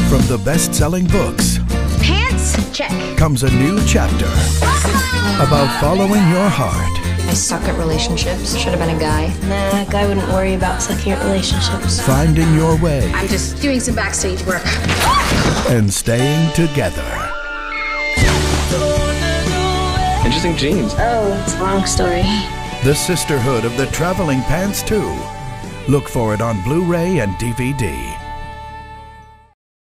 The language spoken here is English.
From the best-selling books, Pants? Check. comes a new chapter about following your heart. I suck at relationships. Should have been a guy. Nah, a guy wouldn't worry about sucking at relationships. Finding your way I'm just doing some backstage work. and staying together. Interesting jeans. Oh, it's a long story. The Sisterhood of the Traveling Pants 2. Look for it on Blu-ray and DVD.